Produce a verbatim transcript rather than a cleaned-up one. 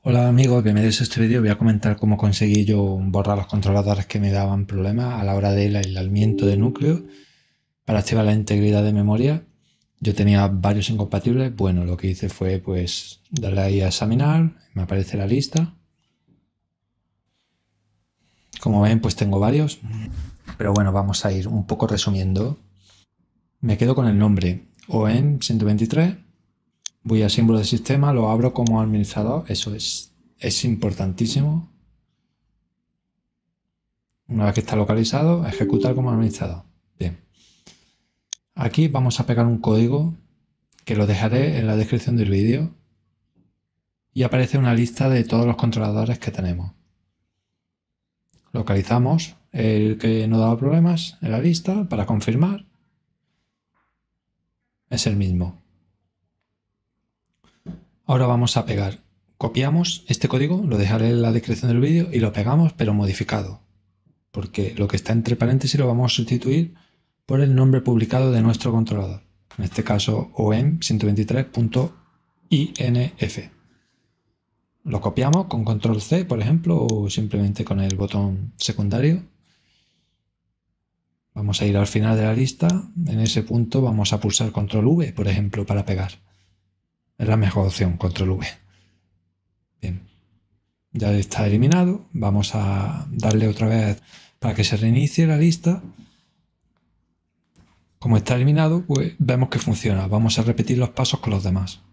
Hola amigos, bienvenidos a este vídeo. Voy a comentar cómo conseguí yo borrar los controladores que me daban problemas a la hora del aislamiento de núcleo para activar la integridad de memoria. Yo tenía varios incompatibles. Bueno, lo que hice fue pues darle ahí a examinar, me aparece la lista. Como ven, pues tengo varios, pero bueno, vamos a ir un poco resumiendo. Me quedo con el nombre O M ciento veintitrés. Voy a símbolo de sistema, lo abro como administrador. Eso es, es importantísimo. Una vez que está localizado, ejecutar como administrador. Bien. Aquí vamos a pegar un código que lo dejaré en la descripción del vídeo y aparece una lista de todos los controladores que tenemos. Localizamos el que no daba problemas en la lista para confirmar. Es el mismo. Ahora vamos a pegar. Copiamos este código, lo dejaré en la descripción del vídeo y lo pegamos pero modificado. Porque lo que está entre paréntesis lo vamos a sustituir por el nombre publicado de nuestro controlador. En este caso O M ciento veintitrés punto I N F. Lo copiamos con control C, por ejemplo, o simplemente con el botón secundario. Vamos a ir al final de la lista. En ese punto vamos a pulsar control V, por ejemplo, para pegar. Es la mejor opción, control V. Bien. Ya está eliminado. Vamos a darle otra vez para que se reinicie la lista. Como está eliminado, pues vemos que funciona. Vamos a repetir los pasos con los demás.